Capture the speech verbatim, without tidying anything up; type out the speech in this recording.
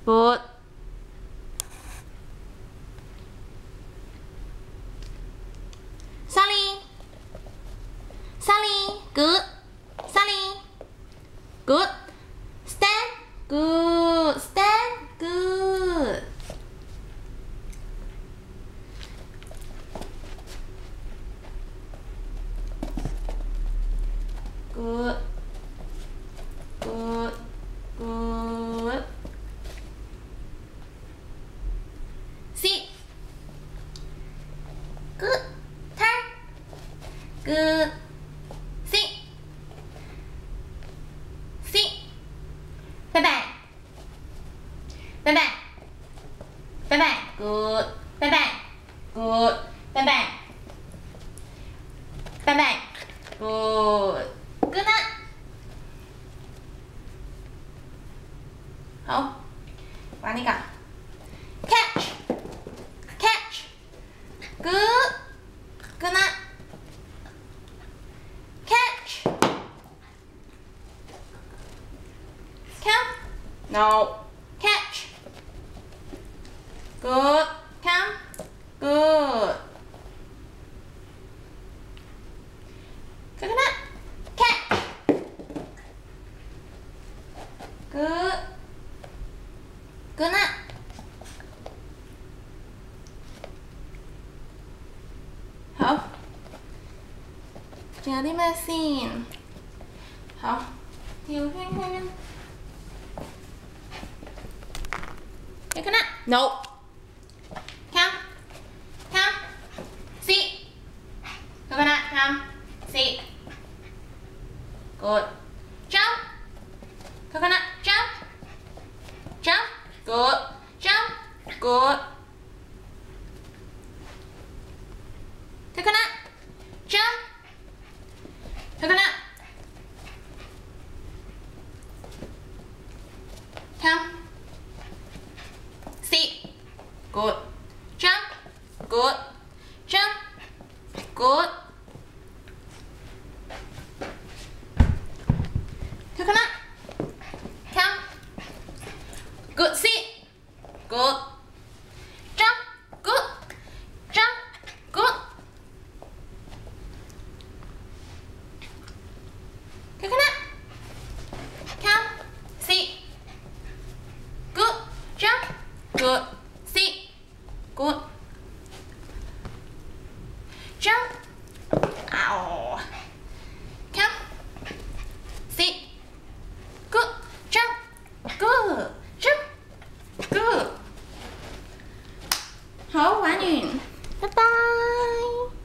Good. Sally. Sally. Good. Sally. Good. Stand. Good. Stand. Good. Good. Good. Good. Sit. Good. Turn. Good. Sit. Sit. Bye bye. Bye bye. Bye bye. Good. Bye bye. Good. Bye bye. Bye bye. Good. Good night. 好，玩那个 catch catch good good night catch come no catch good come good good night catch good good night 好，仲有啲咩先？好，跳圈圈。你看啦 ，no。Come, come, sit。你看啦 ，come, sit。Good. Jump。你看啦 ，jump, jump。Good. Jump. Good. Coconut. Jump. Coconut. Come. Sit. Good. Jump. Good. Jump. Good. Coconut. Come. Good. Sit. Good. Jump. Good. Jump. Good. Coconut. Come. Sit. Good. Jump. Good. Sit. Good. Jump. Ow. Come. Sit. Good. Jump. Good. Jump. Good. 好，玩完，拜拜。